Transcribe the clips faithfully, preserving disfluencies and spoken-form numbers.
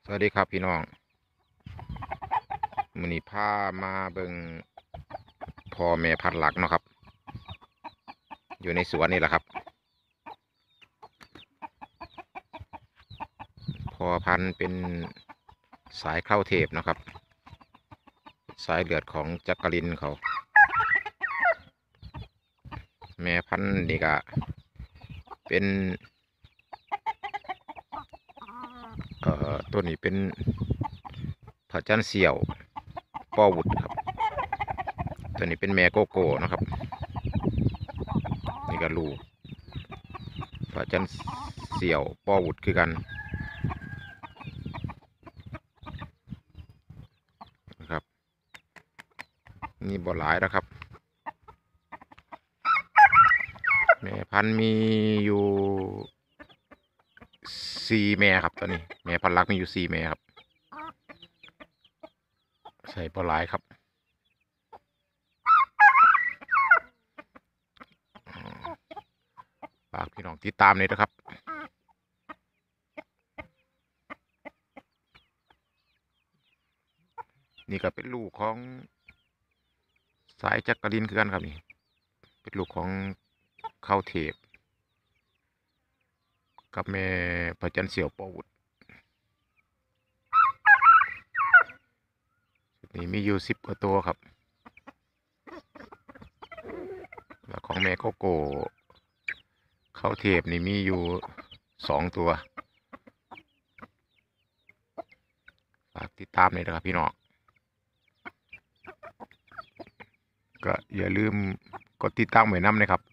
สวัสดีครับพี่น้องมื้อนี้พามาเบิ่งพ่อแม่พันธุ์หลักเนาะครับอยู่ในสวนนี่แหละครับพ่อพันธุ์เป็นสายเข้าเทพเนาะครับสายเลือดของจักรินเขาแม่พันธุ์นี่ก็เป็นเอ่อตัวนี้เป็นพระจันทร์เสี่ยวป้อวุฒครับตัวนี้เป็นแม่โกโก้นะครับนี่ก็ลูกพระจันทร์เสี่ยวป้อวุฒคือกันนะครับนี่บ่หลายแล้วครับแม่พันธุ์มีอยู่สี่แม่ครับตอนนี้แม่พันธุ์หลักมีอยู่สี่แม่ครับใส่ปลาไหลครับฝากพี่น้องติดตามเลยนะครับนี่ก็เป็นลูกของสายจักรินคือกันครับนี่เป็นลูกของเข้าเทพกับแม่พระจันทร์เสี่ยวปอวุฒนี่มีอยู่สิบกว่าตัวครับแล้วของแม่โกโก้เข้าเทพนี่มีอยู่สองตัวฝากติดตามเลยนะครับพี่น้องก็อย่าลืมกดติดตามไว้นำนะครับ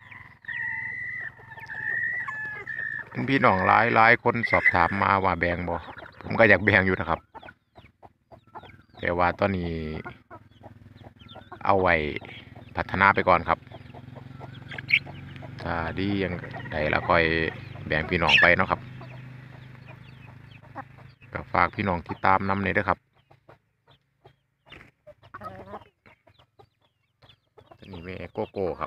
พี่น้องหลายหลายคนสอบถามมาว่าแบ่งบ่ผมก็อยากแบ่งอยู่นะครับแต่ว่าตอนนี้เอาไว้พัฒนาไปก่อนครับถ้าดียังไงแล้วค่อยแบ่งพี่น้องไปเนาะครับก็ฝากพี่น้องติดตามนำเลยด้วยครับตัวนี้แม่โกโก้ครับ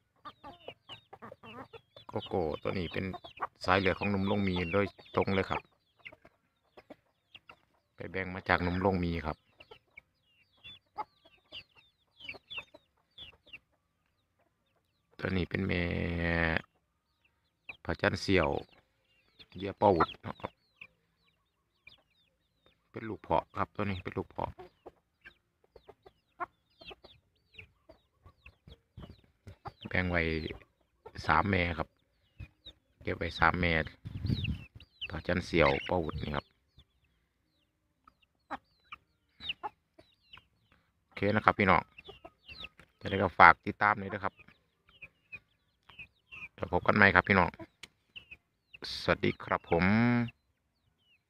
โกโก้ตัวนี้เป็นสายเลือดของหนุ่มลงมีโดยตรงเลยครับไปแบ่งมาจากหนุ่มลงมีครับตัวนี้เป็นแม่พระจันทร์เสี่ยวเยี่ยป้อวุฒนะครับเป็นลูกเพาะครับตัวนี้เป็นลูกเพาะแบ่งไว้สามแม่ครับเก็บไว้สามแม่พระจันทร์เสี่ยวป้อวุฒนี่ครับโอเคนะครับพี่น้องจะได้ก็ฝากติดตามเลยนะครับแล้วพบกันใหม่ครับพี่น้องสวัสดีครับผม